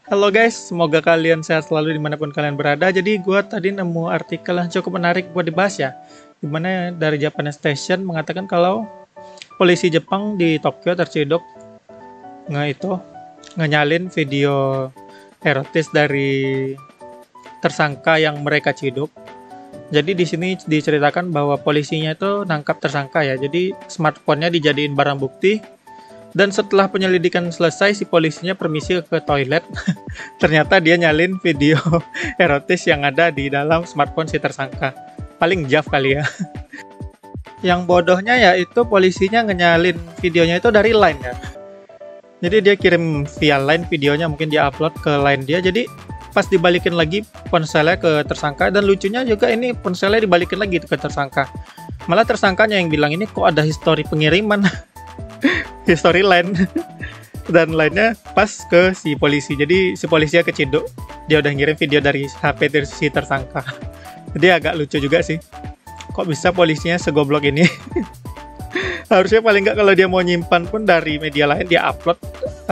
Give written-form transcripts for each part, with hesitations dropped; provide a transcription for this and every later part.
Halo guys, semoga kalian sehat selalu dimanapun kalian berada. Jadi gue tadi nemu artikel yang cukup menarik buat dibahas ya. Dimana dari Japan Station mengatakan kalau polisi Jepang di Tokyo terciduk ngenyalin video erotis dari tersangka yang mereka ciduk. Jadi di sini diceritakan bahwa polisinya itu nangkap tersangka ya. Jadi smartphone-nya dijadiin barang bukti. Dan setelah penyelidikan selesai, si polisinya permisi ke toilet. Ternyata dia nyalin video erotis yang ada di dalam smartphone si tersangka. Paling jaf kali ya. Yang bodohnya ya itu polisinya ngenyalin videonya itu dari Line ya. Jadi dia kirim via Line videonya, mungkin dia upload ke Line dia. Jadi pas dibalikin lagi ponselnya ke tersangka, dan lucunya juga ini ponselnya dibalikin lagi ke tersangka. Malah tersangkanya yang bilang ini kok ada histori pengiriman. History line dan lainnya pas ke si polisi. Jadi si polisinya keciduk, dia udah ngirim video dari HP dari si tersangka. Jadi agak lucu juga sih, kok bisa polisinya segoblok ini. Harusnya paling nggak kalau dia mau nyimpan pun dari media lain dia upload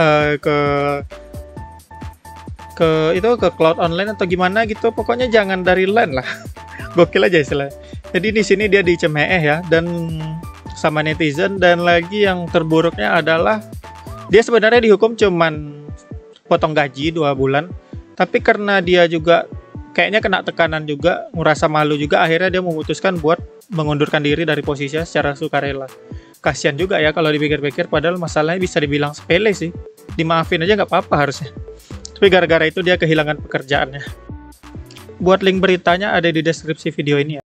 ke cloud online atau gimana gitu. Pokoknya jangan dari line lah. Gokil aja istilahnya. Jadi di sini dia dicemeh ya, dan sama netizen. Dan lagi yang terburuknya adalah dia sebenarnya dihukum cuman potong gaji 2 bulan, tapi karena dia juga kayaknya kena tekanan juga, ngerasa malu juga, akhirnya dia memutuskan buat mengundurkan diri dari posisinya secara sukarela. Kasian juga ya kalau dipikir-pikir, padahal masalahnya bisa dibilang sepele sih, dimaafin aja nggak apa-apa harusnya, tapi gara-gara itu dia kehilangan pekerjaannya. Buat link beritanya ada di deskripsi video ini ya.